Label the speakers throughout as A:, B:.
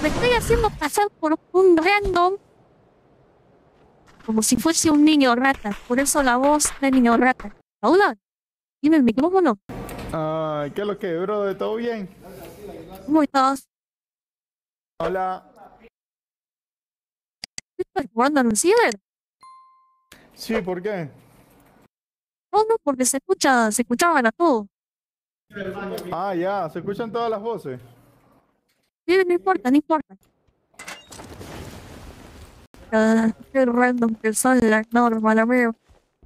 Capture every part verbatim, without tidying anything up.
A: Me estoy haciendo pasar por un random. Como si fuese un niño rata. Por eso la voz de niño rata. Hola. ¿Tiene el micrófono?
B: Ay, ¿qué es lo que, bro? ¿De todo bien?
A: ¿Cómo estás?
B: Hola.
A: ¿Estás jugando en un ciber?
B: Sí, ¿por qué?
A: No, no, porque se escucha, se escuchaban a todos.
B: Ah, ya, se escuchan todas las voces.
A: Sí, no importa, no importa. Ah, qué random que son las normas, la veo.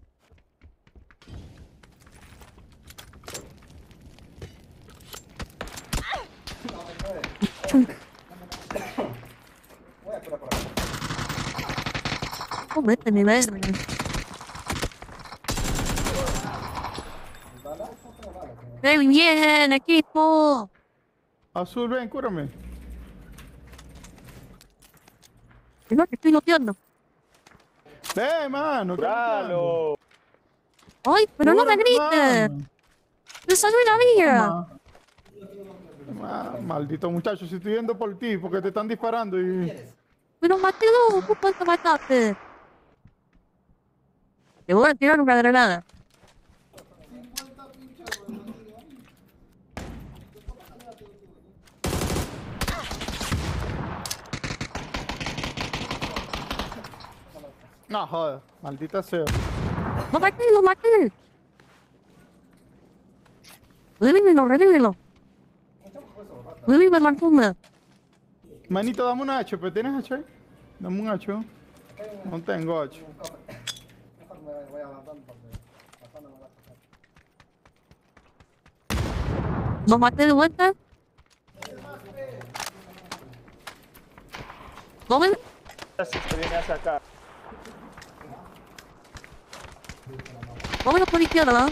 A: ¿Cómo este nivel? ¡Qué bien, equipo!
B: Azul, ven, cúrame.
A: Es lo que estoy noteando.
B: Ven, mano, ¿qué
C: ¡Bralo!
A: ¡Ay, pero no me
B: Cúrame,
A: grites!
B: mano.
A: ¡Me salvé la vida!
B: Ma- ma- maldito muchacho, si estoy yendo por ti, porque te están disparando y...
A: ¡Pero maté dos! ¿Tú cuánto mataste? Te voy a tirar una granada.
B: No, joder, maldita sea.
A: ¡Lo maté, lo maté! ¡Revívelo, revívelo! ¡Revive la funda!
B: Manito, dame un H, ¿pero tienes H? Dame un H. No tengo H.
A: ¿Lo maté de vuelta? ¿Lo ven?
C: Si te viene a sacar.
A: ¿Lo ven por izquierda, no?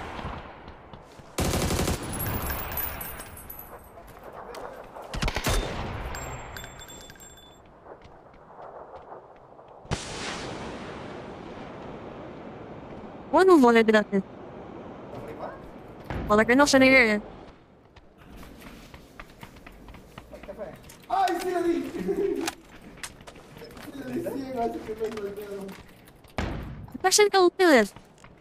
A: Bueno, un boleto gratis. Para que no se niegue.
D: ¡Ay, sí le di! Sí le di cien, así que me lo dedo.
A: Está cerca de ustedes.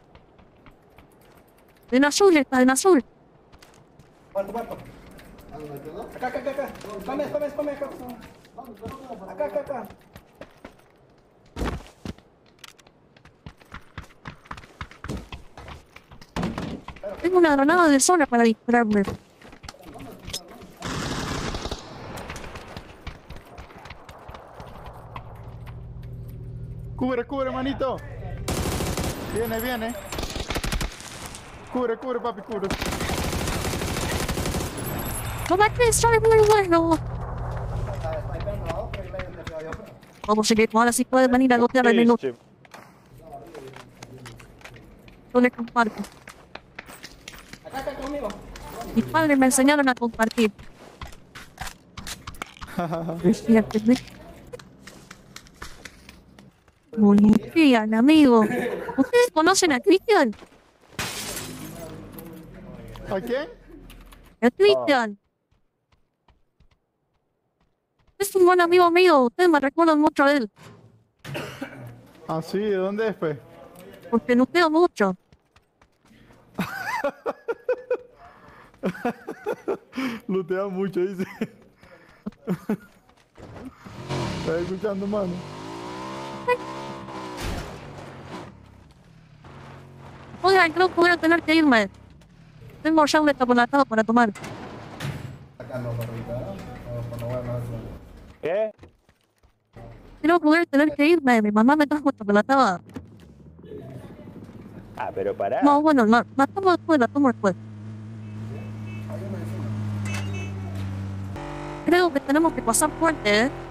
A: En azul, está en azul.
D: Muerto, muerto. Acá, acá, acá, acá. Spame, spame, spame, acá. Acá, acá, acá.
A: Tengo una granada de zona para dispararme.
B: Cubre, cubre, manito. Viene, viene. Cubre, cubre, papi, cubre.
A: ¡Lo maté! ¡Soy muy bueno! Vamos, equipo, ahora sí pueden venir a golpear el menú.
C: Este,
A: Yo les comparto.
D: Acá, acá, conmigo.
A: Mis padres me enseñaron a compartir. Es cierto, ¿sí? Muy bien, amigo. ¿Ustedes conocen a Christian?
B: ¿A quién?
A: A Christian. Es un buen amigo mío. Ustedes me recuerdan mucho a él.
B: Ah, sí, ¿de dónde es, pues?
A: Porque luteo mucho.
B: Lutea mucho, dice. ¿Estás escuchando, mano?
A: Oigan, creo que voy a tener que irme. Tengo ya un estaponatado para tomar.
C: ¿Qué?
A: Creo que voy a tener que irme. Mi mamá me trajo estaponatado.
C: Ah, pero pará.
A: No, bueno, la, la tomo después, la tomo después. Creo que tenemos que pasar fuerte, ¿eh?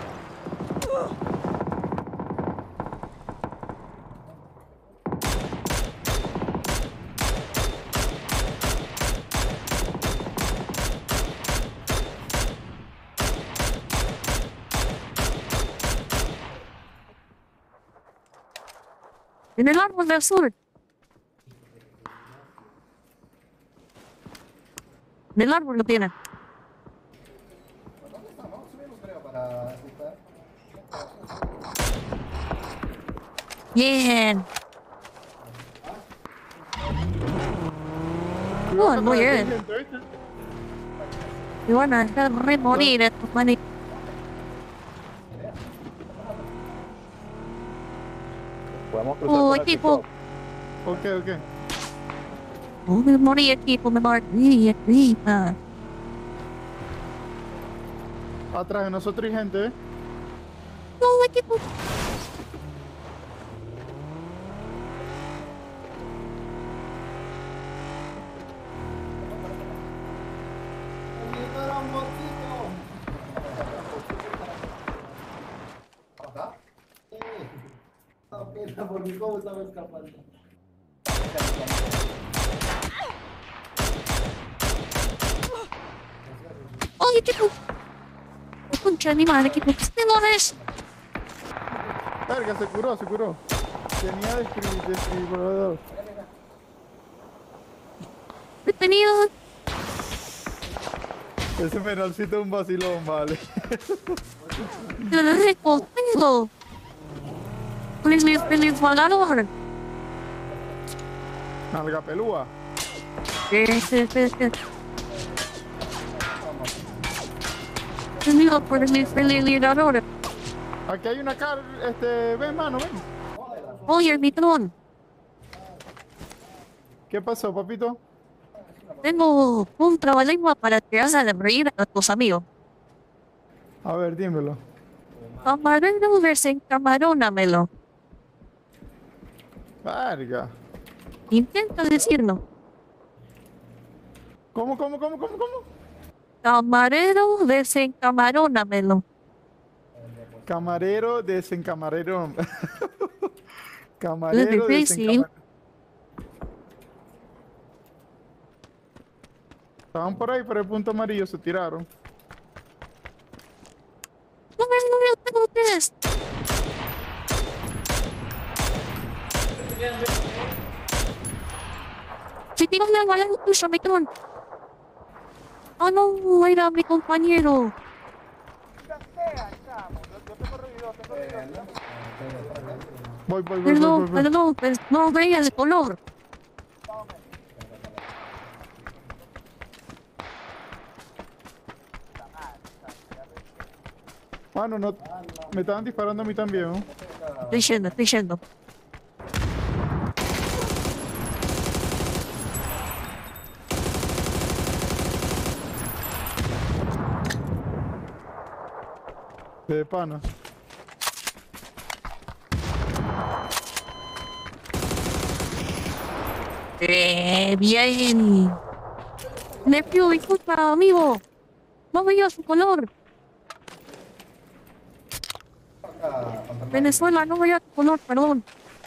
A: En el árbol del sur. En el árbol lo tiene. Bien.
B: Cuidado que
A: muy
B: atrás hay
A: bien.
B: gente, ¿viste?
A: Me van a dejar remorir estos manes.
C: Podemos cruzar
A: Oh,
C: con el
A: equipo.
C: pick-up.
B: Ok, ok.
A: Oh, me morí equipo, me morí equipo.
B: Atrás de nosotros hay gente, ¿eh?
A: No, equipo.
D: ¡Esto era un botito! ¿Acá? Sí. Apenas porque cómo estaba escapando.
A: Oh, equipo. Concha de mi madre, equipo. ¿Qué no es?
B: Verga, se curó, se curó. Tenía descri- desfibrilador.
A: Detenido.
B: Ese menorcito es un vacilón, vale.
A: Te lo recomiendo. Feliz, feliz, feliz volador.
B: Nalga pelúa.
A: Este, este, este. Tenido por el feliz
B: Aquí hay una car, este, ven mano, ven.
A: Oye, el mitrón.
B: ¿Qué pasó, papito?
A: Tengo un trabalengua para que hagas reír a tus amigos.
B: A ver, dímelo.
A: Camarero desencamarónamelo.
B: Verga.
A: Intenta decirlo.
B: ¿Cómo, cómo, cómo, cómo, cómo?
A: Camarero desencamarónamelo.
B: Camarero desencamarero.
A: Es
B: Camarero
A: difícil.
B: desencamarero. Estaban por ahí, por el punto amarillo, se tiraron.
A: No me no me tengo test. Si tiro una bala en tuyo, mitrón. Oh no, era mi compañero.
B: Voy, voy, voy, voy,
A: Perdón,
B: voy, voy.
A: perdón, pero no veía el color.
B: Mano, no, me estaban disparando a mí también, ¿no?
A: Estoy yendo, estoy yendo.
B: De pana.
A: Eh, bien. Nephew, disculpa, amigo. No veía su color. Venezuela, no veía su color, perdón.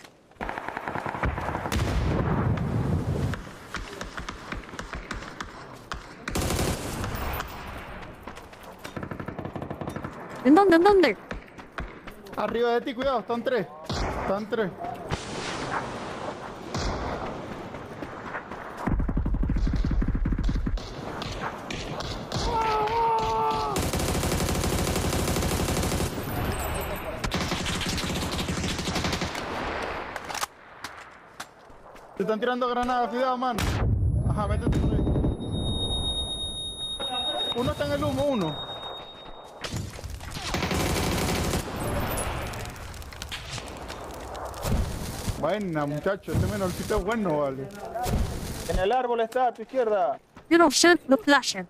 A: ¿En dónde, en dónde?
B: Arriba de ti, cuidado, están tres. Están tres. Te están tirando granadas, cuidado, man. Ajá, métete por ahí. Uno está en el humo, uno. Buena, muchacho, este menorcito es bueno, vale.
C: En el árbol está, a tu izquierda.
A: Quiero ser the flasher.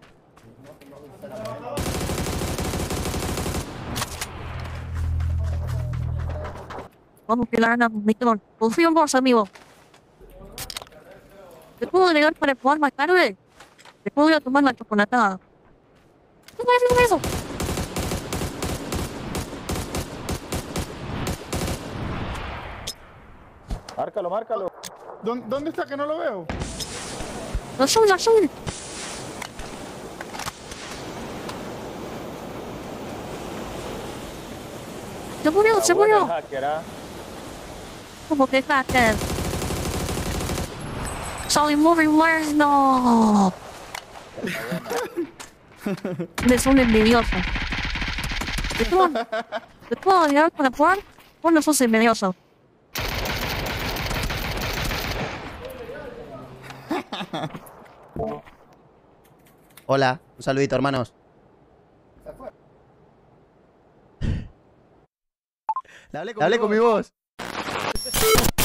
A: Vamos a quedar a Mitrón. Confío en vos, amigo. ¿Te puedo agregar para jugar más tarde? Te puedo ir a tomar la chocolatada. ¿Qué es eso?
C: Márcalo, márcalo.
B: ¿Dó- ¿Dónde está que no lo veo?
A: Azul, azul. Se murió,
C: Está
A: se
C: bueno el
A: murió.
C: hacker, ¿ah?
A: Como que hacker. Soy muy bueno. Eres un envidioso. ¿Te puedo, ¿Te puedo ayudar para jugar? ¿O no sos envidioso?
E: Hola, un saludito, hermanos. Le hablé con, Le hablé con mi voz.